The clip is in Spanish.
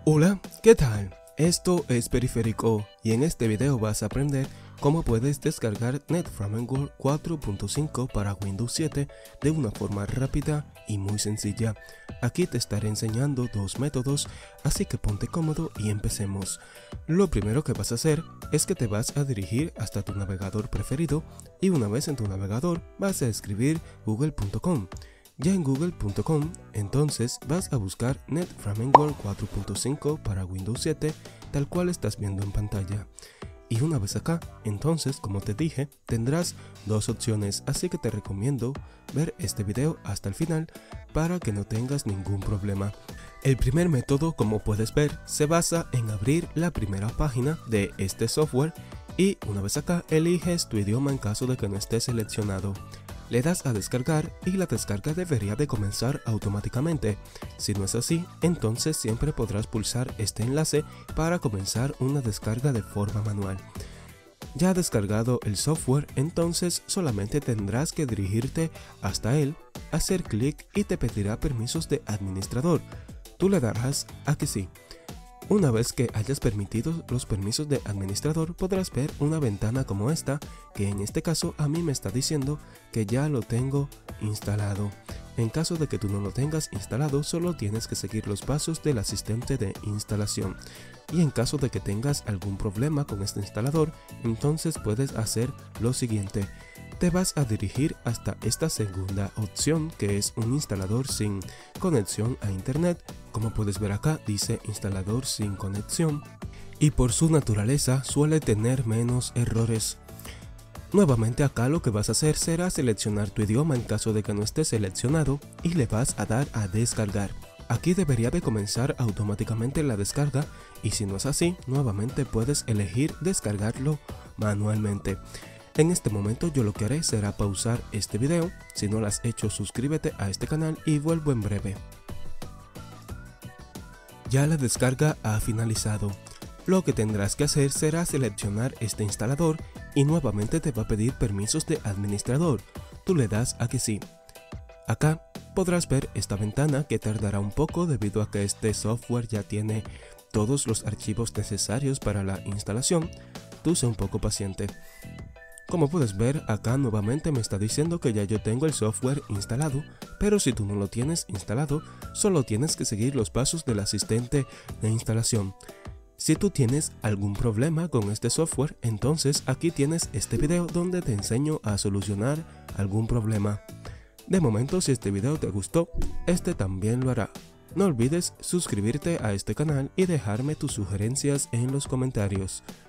Hola, ¿qué tal? Esto es Periférico y en este video vas a aprender cómo puedes descargar NetFramework 4.5 para Windows 7 de una forma rápida y muy sencilla. Aquí te estaré enseñando dos métodos, así que ponte cómodo y empecemos. Lo primero que vas a hacer es que te vas a dirigir hasta tu navegador preferido y una vez en tu navegador vas a escribir google.com. Ya en google.com, entonces vas a buscar NetFramework 4.5 para Windows 7, tal cual estás viendo en pantalla. Y una vez acá, entonces, como te dije, tendrás dos opciones, así que te recomiendo ver este video hasta el final para que no tengas ningún problema. El primer método, como puedes ver, se basa en abrir la primera página de este software y una vez acá, eliges tu idioma en caso de que no esté seleccionado. Le das a descargar y la descarga debería de comenzar automáticamente. Si no es así, entonces siempre podrás pulsar este enlace para comenzar una descarga de forma manual. Ya descargado el software, entonces solamente tendrás que dirigirte hasta él, hacer clic y te pedirá permisos de administrador. Tú le darás a que sí. Una vez que hayas permitido los permisos de administrador, podrás ver una ventana como esta, que en este caso a mí me está diciendo que ya lo tengo instalado. En caso de que tú no lo tengas instalado, solo tienes que seguir los pasos del asistente de instalación. Y en caso de que tengas algún problema con este instalador, entonces puedes hacer lo siguiente. Te vas a dirigir hasta esta segunda opción, que es un instalador sin conexión a internet. Como puedes ver acá, dice instalador sin conexión y por su naturaleza suele tener menos errores. Nuevamente acá lo que vas a hacer será seleccionar tu idioma en caso de que no esté seleccionado y le vas a dar a descargar. Aquí debería de comenzar automáticamente la descarga y si no es así, nuevamente puedes elegir descargarlo manualmente. En este momento yo lo que haré será pausar este video. Si no lo has hecho, suscríbete a este canal y vuelvo en breve. Ya la descarga ha finalizado. Lo que tendrás que hacer será seleccionar este instalador y nuevamente te va a pedir permisos de administrador. Tú le das a que sí. Acá podrás ver esta ventana que tardará un poco debido a que este software ya tiene todos los archivos necesarios para la instalación. Tú sé un poco paciente. Como puedes ver, acá nuevamente me está diciendo que ya yo tengo el software instalado, pero si tú no lo tienes instalado, solo tienes que seguir los pasos del asistente de instalación. Si tú tienes algún problema con este software, entonces aquí tienes este video donde te enseño a solucionar algún problema. De momento, si este video te gustó, este también lo hará. No olvides suscribirte a este canal y dejarme tus sugerencias en los comentarios.